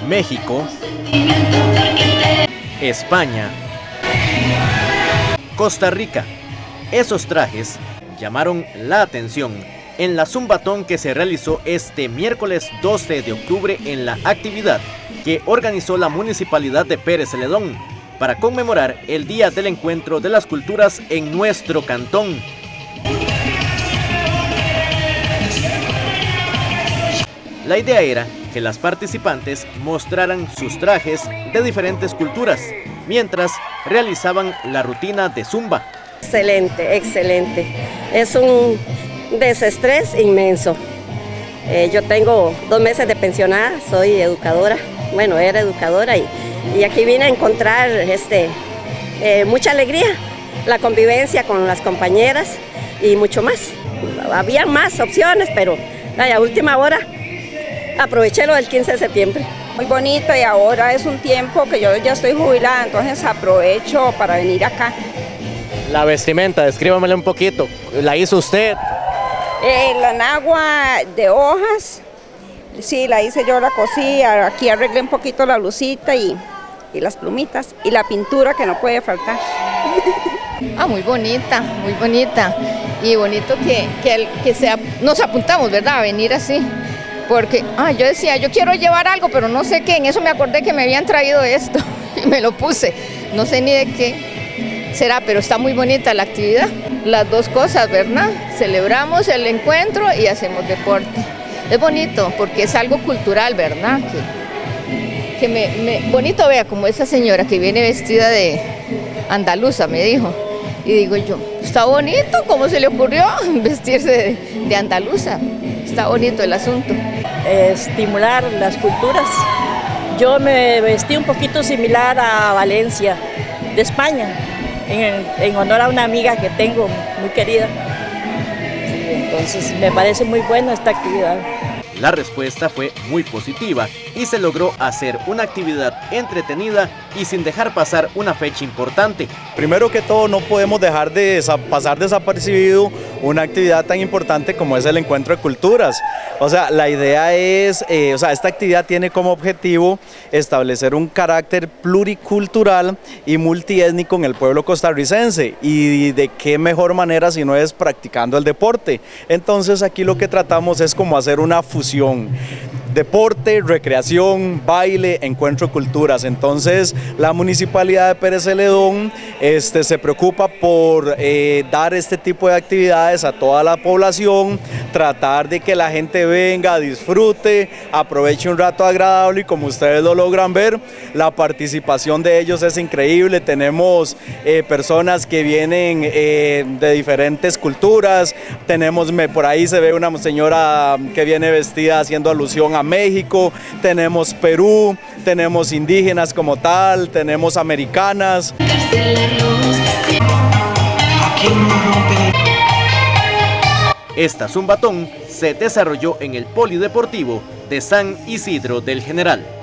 México, España, Costa Rica. Esos trajes llamaron la atención en la Zumbatón que se realizó este miércoles 12 de octubre en la actividad que organizó la Municipalidad de Pérez Celedón para conmemorar el Día del Encuentro de las Culturas en nuestro cantón. La idea era que las participantes mostraran sus trajes de diferentes culturas mientras realizaban la rutina de zumba. Excelente, excelente. Es un desestrés inmenso. Yo tengo 2 meses de pensionada, soy educadora, bueno, era educadora y aquí vine a encontrar mucha alegría, la convivencia con las compañeras y mucho más. Había más opciones, pero a última hora aproveché lo del 15 de septiembre. Muy bonito, y ahora es un tiempo que yo ya estoy jubilada, entonces aprovecho para venir acá. La vestimenta, descríbamela un poquito. ¿La hizo usted? La enagua de hojas, sí, la hice yo, la cosí, aquí arreglé un poquito la blusita y las plumitas y la pintura que no puede faltar. Muy bonita y bonito que nos apuntamos, ¿verdad? A venir así, porque yo decía, yo quiero llevar algo, pero no sé qué, en eso me acordé que me habían traído esto y me lo puse, no sé ni de qué será, pero está muy bonita la actividad, las dos cosas, ¿verdad? Celebramos el encuentro y hacemos deporte. Es bonito porque es algo cultural, ¿verdad? Bonito, vea, como esa señora que viene vestida de andaluza, me dijo. Y digo yo, está bonito, ¿cómo se le ocurrió vestirse de andaluza? Está bonito el asunto. Estimular las culturas. Yo me vestí un poquito similar a Valencia, de España, en honor a una amiga que tengo, muy querida. Entonces me parece muy buena esta actividad. La respuesta fue muy positiva y se logró hacer una actividad entretenida y sin dejar pasar una fecha importante. Primero que todo, no podemos dejar de pasar desapercibido una actividad tan importante como es el encuentro de culturas. O sea, la idea es, esta actividad tiene como objetivo establecer un carácter pluricultural y multiétnico en el pueblo costarricense, y de qué mejor manera si no es practicando el deporte. Entonces aquí lo que tratamos es como hacer una fusión. Deporte, recreación, baile, encuentro de culturas. Entonces la Municipalidad de Pérez Celedón se preocupa por dar este tipo de actividades a toda la población, tratar de que la gente venga, disfrute, aproveche un rato agradable, y como ustedes lo logran ver, la participación de ellos es increíble. Tenemos personas que vienen de diferentes culturas, por ahí se ve una señora que viene vestida haciendo alusión a México, tenemos Perú, tenemos indígenas como tal, tenemos americanas. Esta Zumbatón se desarrolló en el Polideportivo de San Isidro del General.